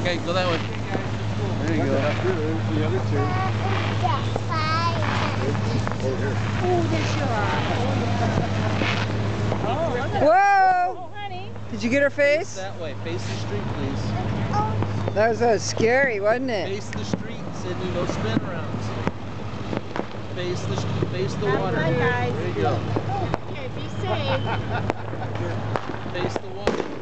Okay, go that way. There you go. There's the other two. Over here. Oh, there you are. Whoa! Oh, honey. Did you get her face? That way. Face the street, please. That was scary, wasn't it? Face the street, Sydney. No spin rounds. Face the water. Have fun, guys. There you go. Okay, be safe. Face the water.